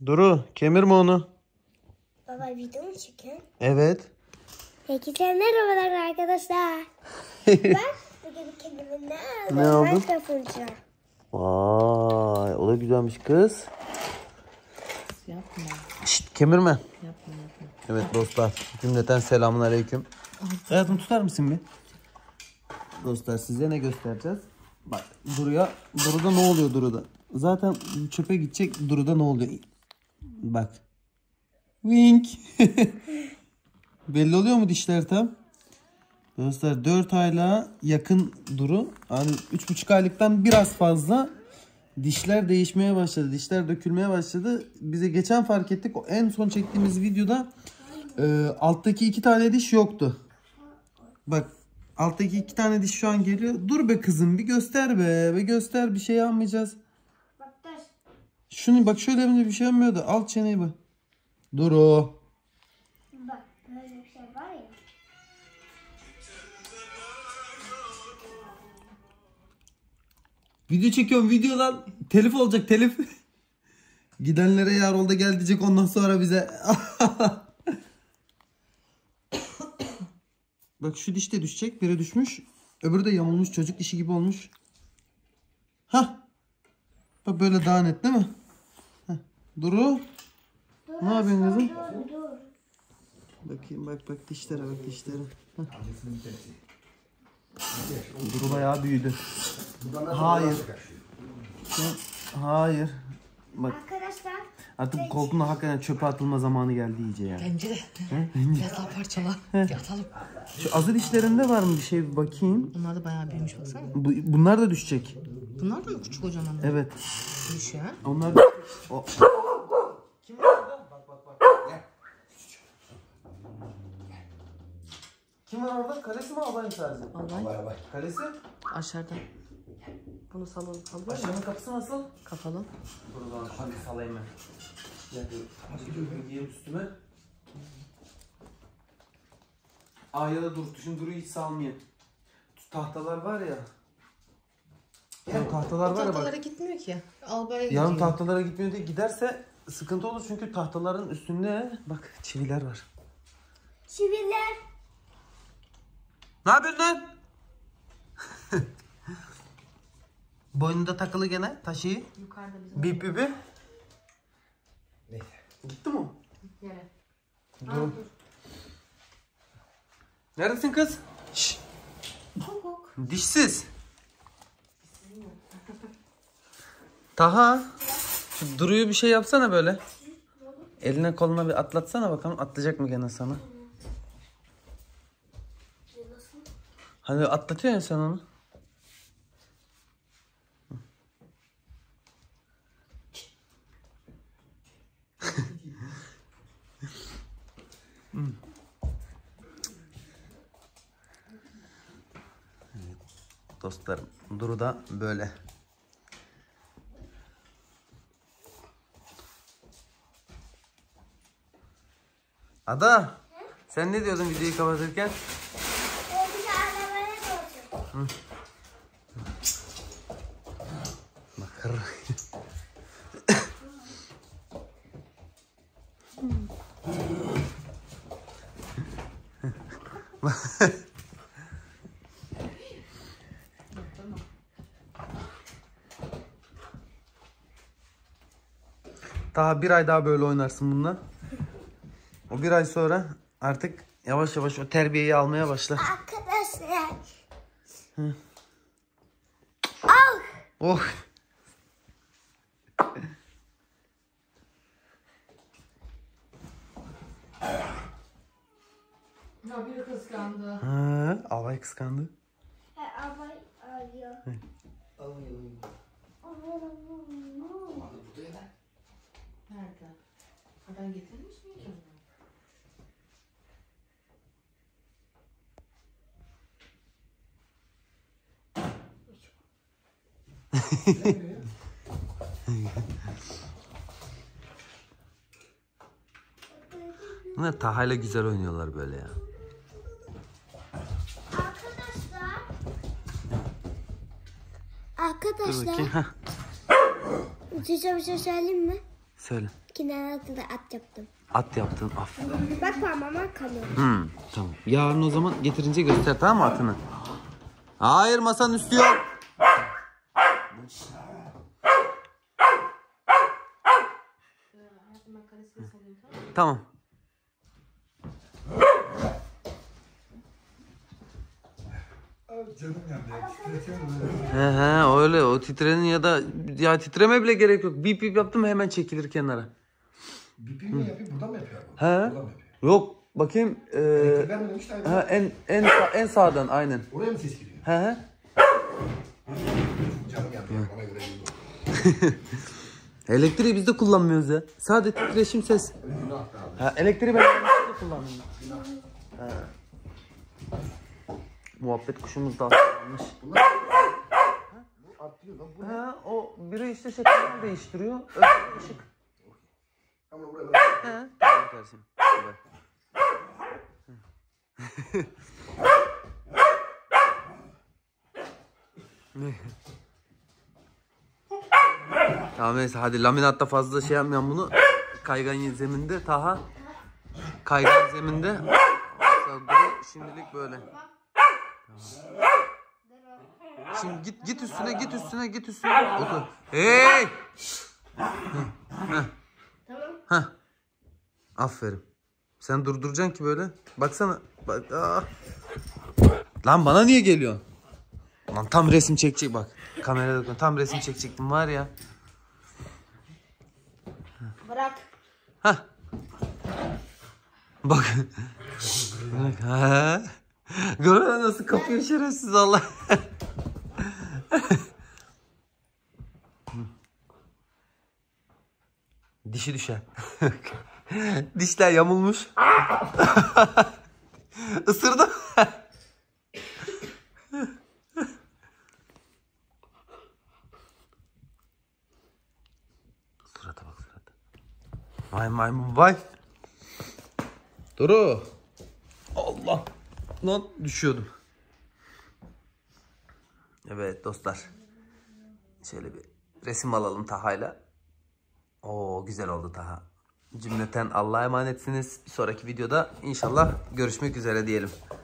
Duru, kemirme onu. Baba video mu çekiyor? Evet. Herkese merhabalar arkadaşlar. Ben bugün kendime ne aldın? Minecraft oynayacağım. Vay, o da güzelmiş kız. Yapma. Şşt, kemirme. Yapma. Evet dostlar, cümleten selamünaleyküm. Hayatım tutar mısın bir? Dostlar size ne göstereceğiz? Bak Duru'da ne oluyor Duru'da? Zaten çöpe gidecek, Duru'da ne oluyor? Bak. Wink. Belli oluyor mu dişler tam? Dostlar 4 aylığa yakın Duru. Hani 3,5 aylıktan biraz fazla dişler değişmeye başladı. Dişler dökülmeye başladı. Bize geçen fark ettik. O en son çektiğimiz videoda alttaki 2 tane diş yoktu. Bak alttaki 2 tane diş şu an geliyor. Dur be kızım bir göster be. Ve göster, bir şey almayacağız. Şunu bak, şöyle yapınca bir şey olmuyor da alt çeneyi bak. Duru. Bak böyle bir şey var ya. Video çekiyorum, video lan. Telif olacak, telif. Gidenlere yar oldu gel diyecek ondan sonra bize. Bak şu diş de düşecek. Biri düşmüş. Öbürü de yamulmuş. Çocuk dişi gibi olmuş. Hah. Bak böyle daha net değil mi? Heh. Duru. Ne yapıyorsun kızım? Dur. Bakayım bak dişlere bak dişlere. Heh. Duru bayağı büyüdü. Hayır. Hayır. Bak Arkadaşlar. artık koltuğunda hakikaten çöpe atılma zamanı geldi iyice ya. Bence de. Biraz daha parçala. Yatalım. Şu azı dişlerinde var mı bir şey, bir bakayım. Bunlar da bayağı büyümüş baksana. Bunlar da düşecek. Bunlar da mı küçük kocaman? Evet. Düşüyor ha. Onlar o. Kim var orada? Bak. Gel. Kim var orada? Kalesi mi abayım sadece? Albay. Kalesi? Aşağıda. Bunu salalım. Aşağının kapısı nasıl? Kapalı. Buradan hadi salayım ben. Gel. Hadi giyeyim üstüme. Ya da dur. Şimdi Duru'yu hiç salmayayım. Tahtalar var ya. Yani tahtalar var ya bak. Tahtalara gitmiyor ki. Albaya gidiyor. Yarın tahtalara gitmiyor diye giderse sıkıntı olur çünkü tahtaların üstünde bak çiviler var. Çiviler. Ne yapıyorsun lan? Boynunda takılı gene taşıyı. Yukarıda bizim. Bip. Neyse. Gitti mi? Yere. Dur. Neredesin kız? Şşş. Dişsiz. Taha. Şu Duru'yu bir şey yapsana böyle. Eline koluna bir atlatsana bakalım. Atlayacak mı gene sana? Hani atlatıyor ya sen onu. Dostlarım, Duru da böyle. Ada, sen ne diyordun videoyu kapatırken? Bir de arabaya doğru. Bakır. Daha bir ay daha böyle oynarsın bununla. O bir ay sonra artık yavaş yavaş o terbiyeyi almaya başlar. Arkadaşlar. Oh. Ya biri kıskandı. Ha, Alay kıskandı. Ama arıyor. Nerede? Ha, ben getirmiş miyim ki onu? Ne Taha'yla güzel oynuyorlar böyle ya. Arkadaşlar. Dur bakayım. Size bir şey söyleyeyim mi? Söyle. İkinin altında at yaptım. At yaptın. Aferin. Bak parmağıma kalıyor. Tamam. Yarın o zaman getirince göster, tamam mı atını? Hayır, masanın üstü yok. Tamam. Canım yandı. Titretiyorum böyle. Öyle o titrenin ya titreme bile gerek yok. Bip bip yaptım hemen çekilir kenara. Bipi mi yapayım? Buradan mı yapıyor bu? He? Buradan mı yapıyor? Yok bakayım. Vermedim işte. En sağdan aynen. Oraya mı ses giriyor? He. Canım yandı. Ona göre değil bu. Elektriği biz de kullanmıyoruz ya. Sadece titreşim ses. Elektriği ben yanlışlıkla kullandım. Muhabbet kuşumuz da atlanmış. Bu artıyor lan. Bu ne? O biri işte şeklini değiştiriyor. Öbürü ışık. Ama buraya bırak. Tamam kardeşim. Tamam neyse hadi laminatta fazla şey yapmayalım bunu. Kaygan zeminde Taha. Kaygan zeminde. Şimdilik böyle. Tamam. Şimdi git üstüne otur. Hey! Tamam. Aferin. Sen durduracaksın ki böyle. Baksana. Bak. Lan bana niye geliyorsun? Lan tam resim çekecek bak. Kamerada tam resim çekecektim var ya. Bırak. Bak. Bak. Görüyor nasıl kapıyor şerefsiz Allah. Dişi düşer. Dişler yamulmuş. Isırdı. Surata bak surata. Vay maymun vay. Duru. Allah. Lan düşüyordum. Evet dostlar. Şöyle bir resim alalım Taha'yla. Oo güzel oldu Taha. Cümleten Allah'a emanetsiniz. Bir sonraki videoda inşallah görüşmek üzere diyelim.